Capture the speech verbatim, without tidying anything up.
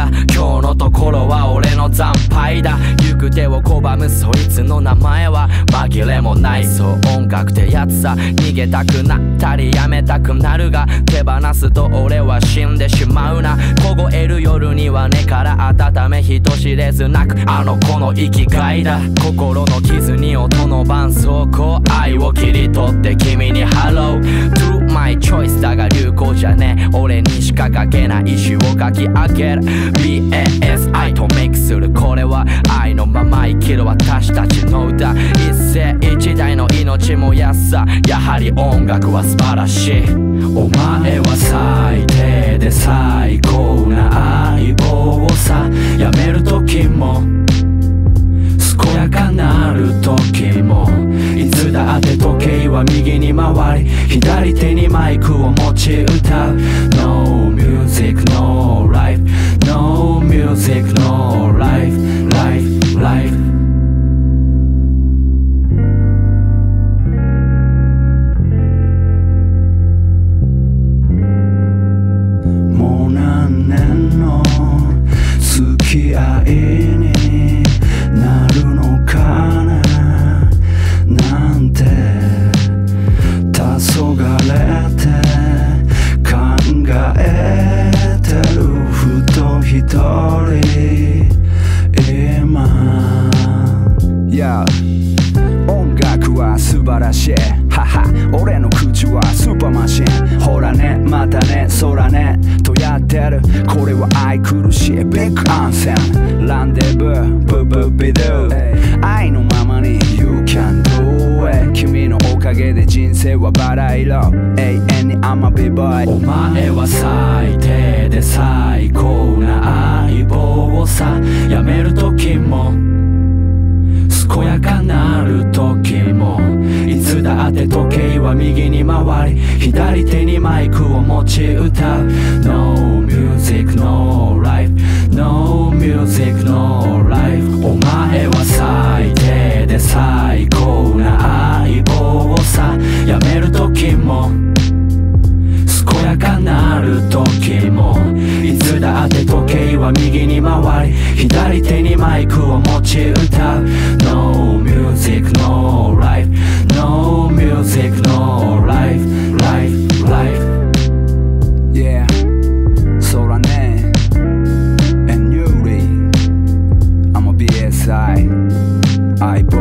だ。今日のところは俺の惨敗だ。行く手を拒むそいつの名前は紛れもない、そう音楽ってやつさ。逃げたくなったりやめたくなるが、手放すと俺は死んでしまうな。凍える夜には根から温め人知れずなくあの子の生きがいだ。心の傷に音の絆創膏、愛を切り取って君にハロー To my choice だが流行じゃねえ、俺にしか書けない詩を書き上げる ビーエーエス 愛とメイクする、これは愛のまま生きる私たちの歌。一世一代の命も安さ、やはり音楽は素晴らしい。お前は最低で最高な相棒をさ、やめる時も健やかなる時も、いつだって時計は右に回り左手にマイクを持ち歌う。 No music no life No music no life Life lifeもう何年の付き合いになるのかななんて黄昏て考えてるふと一人今。いや音楽は素晴らしい、はは俺の口はスーパーマシン。ほらねまたね空ねとやってる、これは愛苦しいビッグアンセム。ランデブーブブビドゥ、愛のままに You can do it。 君のおかげで人生はバラ色、永遠に I'm a b-boy。 お前は最低で最高な相棒をさ、やめる時も健やかなる時も、いつだって時計は右に回り左手にマイクを持ち歌う。 No music no life No music no life。 お前は最低で最高な相棒をさ、やめる時も健やかなる時も、いつだって時計は右に回り左手にマイクを持ち歌う。 No music no life No music no life Life life Yeah 空ね And Yuri I'm a ビーエスアイ 相棒